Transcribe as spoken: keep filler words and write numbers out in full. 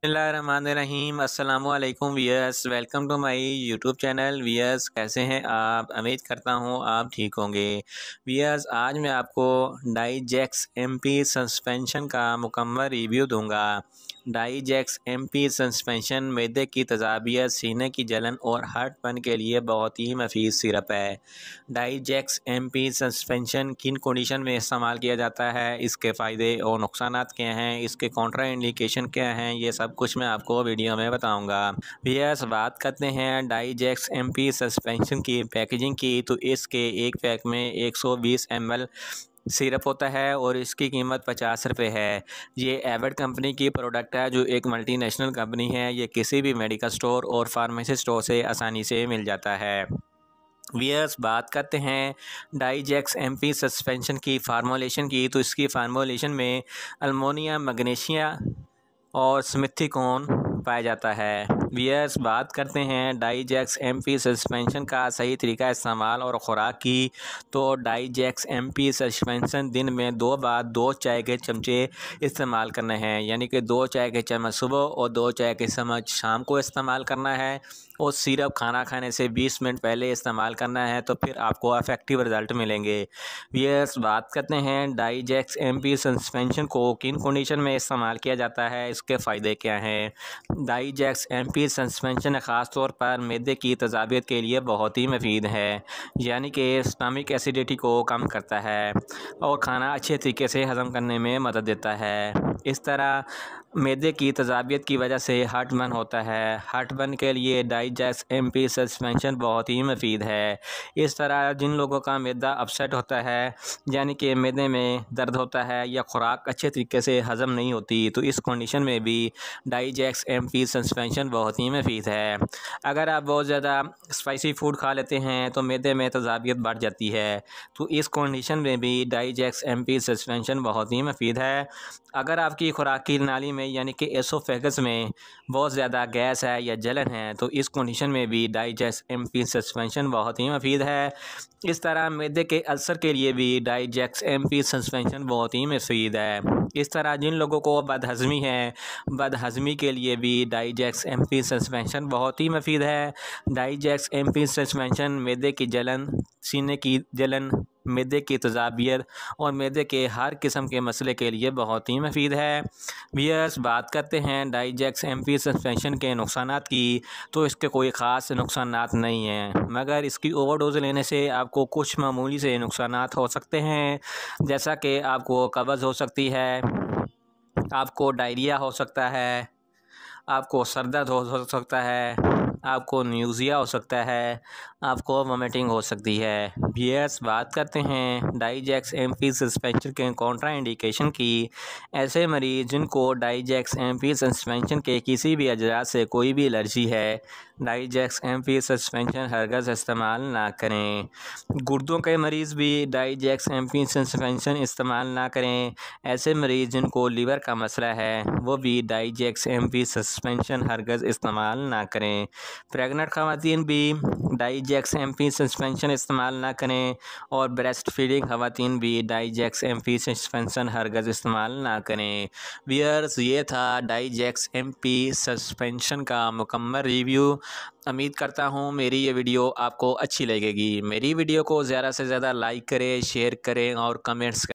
बिस्मिल्लाहिर्रहमानिर्रहीम अस्सलामुअलैकुम viewers, welcome to my YouTube channel. Viewers, कैसे हैं आप? उम्मीद करता हूं आप ठीक होंगे। वियर्स, आज मैं आपको डाइजेक्स एमपी सस्पेंशन का मुकम्मल रिव्यू दूंगा। डाइजेक्स एमपी सस्पेंशन मैदे की तज़ाबियत, सीने की जलन और हार्टबर्न के लिए बहुत ही मफीद सिरप है। डाइजेक्स एमपी सस्पेंशन किन कंडीशन में इस्तेमाल किया जाता है, इसके फ़ायदे और नुकसानात क्या हैं, इसके कॉन्ट्रा इंडिकेशन क्या हैं, ये सब कुछ मैं आपको वीडियो में बताऊंगा। भैया बात करते हैं डाइजेक्स एमपी सस्पेंशन की पैकेजिंग की, तो इसके एक पैक में एक सौ बीस एम एल सिरप होता है और इसकी कीमत पचास रुपये है। ये एवरेट कंपनी की प्रोडक्ट है, जो एक मल्टीनेशनल कंपनी है। ये किसी भी मेडिकल स्टोर और फार्मेसी स्टोर से आसानी से मिल जाता है। वियर्स, बात करते हैं डाइजेक्स एमपी सस्पेंशन की फार्मूलेशन की, तो इसकी फार्मूलेशन में अल्मोनियम, मैग्नीशिया और स्मिथिकोन पाया जाता है। वियर्स, बात करते हैं डाइजेक्स एमपी सस्पेंशन का सही तरीका इस्तेमाल और ख़ुराक की, तो डाइजेक्स एमपी सस्पेंशन दिन में दो बार दो चाय के चमचे इस्तेमाल करने हैं, यानी कि दो चाय के चम्मच सुबह और दो चाय के चम्मच शाम को इस्तेमाल करना है। और सिरप खाना खाने से बीस मिनट पहले इस्तेमाल करना है, तो फिर आपको इफेक्टिव रिज़ल्ट मिलेंगे। वियर्स, बात करते हैं डाइजेक्स एमपी सस्पेंशन को किन कंडीशन में इस्तेमाल किया जाता है, इसके फ़ायदे क्या हैं। डाइजेक्स एमपी सस्पेंशन ख़ास तौर पर मैदे की तज़ाबियत के लिए बहुत ही मुफीद है, यानी कि स्टमक एसिडिटी को कम करता है और खाना अच्छे तरीके से हज़म करने में मदद देता है। इस तरह मैदे की तज़ाबियत की वजह से हार्टबर्न होता है। हार्टबर्न के लिए डाइजेक्स एमपी सस्पेंशन बहुत ही मुफीद है। इस तरह जिन लोगों का मैदा अपसेट होता है, यानी कि मैदे में दर्द होता है या खुराक अच्छे तरीके से हज़म नहीं होती, तो इस कंडीशन में भी डाइजेक्स एमपी सस्पेंशन बहुत ही मुफीद है। अगर आप बहुत ज़्यादा स्पाइसी फूड खा लेते हैं तो मैदे में तज़ाबियत बढ़ जाती है, तो इस कंडीशन में भी डाइजेक्स एमपी सस्पेंशन बहुत ही मुफीद है। अगर आपकी खुराक की नाली में यानी कि एसोफेगस में बहुत ज़्यादा गैस है या जलन है, तो इस कंडीशन में भी डाइजेक्स एमपी सस्पेंशन बहुत ही मुफीद है। इस तरह मैदे के अल्सर के लिए भी डाइजेक्स एमपी सस्पेंशन बहुत ही मुफीद है। इस तरह जिन लोगों को बदहज़मी है, बदहज़मी के लिए भी डाइजेक्स एमपी सस्पेंशन बहुत ही मुफीद है। डाइजेक्स एमपी सस्पेंशन मैदे की जलन, सीने की जलन, मैदे की तज़ाबियत और मैदे के हर किस्म के मसले के लिए बहुत ही मुफीद है। वियर्स, बात करते हैं डाइजेक्स एमपी सस्पेंशन के नुकसानात की, तो इसके कोई ख़ास नुकसानात नहीं हैं, मगर इसकी ओवरडोज लेने से आपको कुछ मामूली से नुकसानात हो सकते हैं, जैसा कि आपको कब्ज़ हो सकती है, आपको डायरिया हो सकता है, आपको सर दर्द हो, हो सकता है, आपको न्यूज़िया हो सकता है, आपको वोमिटिंग हो सकती है। वियर्स, बात करते हैं डाइजेक्स एमपी सस्पेंशन के कॉन्ट्रा इंडिकेशन की। ऐसे मरीज़ जिनको डाइजेक्स एमपी सस्पेंशन के किसी भी अजरा से कोई भी एलर्जी है, डाइजेक्स एमपी सस्पेंशन हरगज़ इस्तेमाल ना करें। गुर्दों के मरीज़ भी डाइजेक्स एमपी सस्पेंशन इस्तेमाल ना करें। ऐसे मरीज़ जिनको लीवर का मसला है, वो भी डाइजेक्स एमपी सस्पेंशन हरगज़ इस्तेमाल ना करें। प्रेग्नेंट ख़वातीन भी डाइजेक्स एमपी सस्पेंशन इस्तेमाल ना करें और ब्रेस्ट फीडिंग ख़वातीन भी डाइजेक्स एमपी सस्पेंशन हरगज़ इस्तेमाल ना करें। वियर्स, ये था डाइजेक्स एमपी सस्पेंशन का मुकम्मल रिव्यू। उम्मीद करता हूँ मेरी ये वीडियो आपको अच्छी लगेगी। मेरी वीडियो को ज़्यादा से ज़्यादा लाइक करें, शेयर करें और कमेंट्स करें।